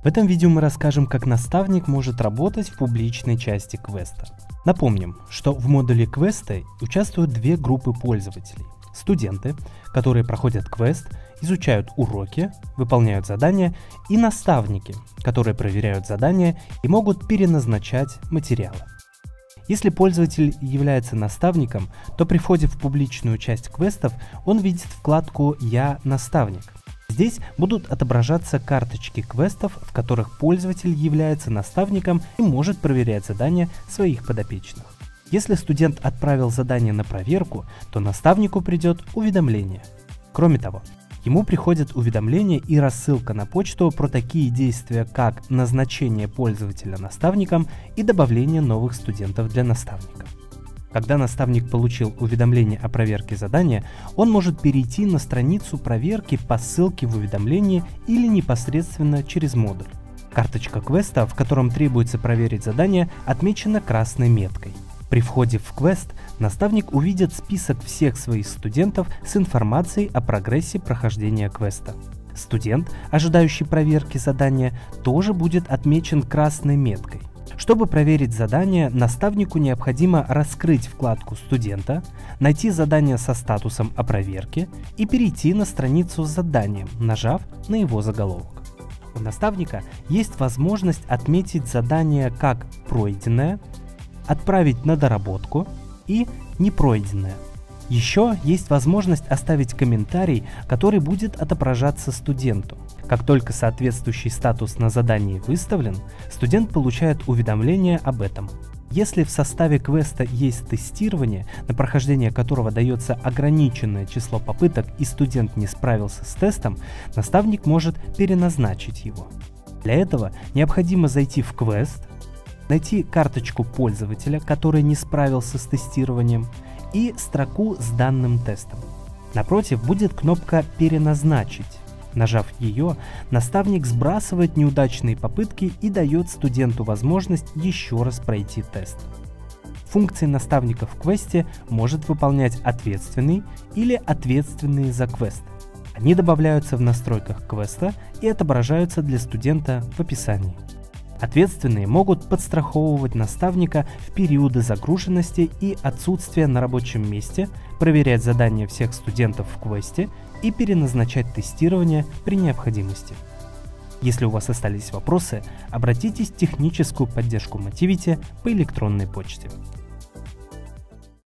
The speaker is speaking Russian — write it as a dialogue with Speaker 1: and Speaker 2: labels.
Speaker 1: В этом видео мы расскажем, как наставник может работать в публичной части квеста. Напомним, что в модуле квеста участвуют две группы пользователей. Студенты, которые проходят квест, изучают уроки, выполняют задания, и наставники, которые проверяют задания и могут переназначать материалы. Если пользователь является наставником, то при входе в публичную часть квестов он видит вкладку «Я наставник». Здесь будут отображаться карточки квестов, в которых пользователь является наставником и может проверять задания своих подопечных. Если студент отправил задание на проверку, то наставнику придет уведомление. Кроме того, ему приходят уведомления и рассылка на почту про такие действия, как назначение пользователя наставником и добавление новых студентов для наставника. Когда наставник получил уведомление о проверке задания, он может перейти на страницу проверки по ссылке в уведомлении или непосредственно через модуль. Карточка квеста, в котором требуется проверить задание, отмечена красной меткой. При входе в квест наставник увидит список всех своих студентов с информацией о прогрессе прохождения квеста. Студент, ожидающий проверки задания, тоже будет отмечен красной меткой. Чтобы проверить задание, наставнику необходимо раскрыть вкладку студента, найти задание со статусом о проверке и перейти на страницу с заданием, нажав на его заголовок. У наставника есть возможность отметить задание как пройденное, отправить на доработку и непройденное. Еще есть возможность оставить комментарий, который будет отображаться студенту. Как только соответствующий статус на задании выставлен, студент получает уведомление об этом. Если в составе квеста есть тестирование, на прохождение которого дается ограниченное число попыток и студент не справился с тестом, наставник может переназначить его. Для этого необходимо зайти в квест, найти карточку пользователя, который не справился с тестированием, и строку с данным тестом. Напротив будет кнопка «Переназначить». Нажав ее, наставник сбрасывает неудачные попытки и дает студенту возможность еще раз пройти тест. Функции наставника в квесте может выполнять ответственный или ответственные за квест. Они добавляются в настройках квеста и отображаются для студента в описании. Ответственные могут подстраховывать наставника в периоды загруженности и отсутствия на рабочем месте, проверять задания всех студентов в квесте и переназначать тестирование при необходимости. Если у вас остались вопросы, обратитесь в техническую поддержку Motivity по электронной почте.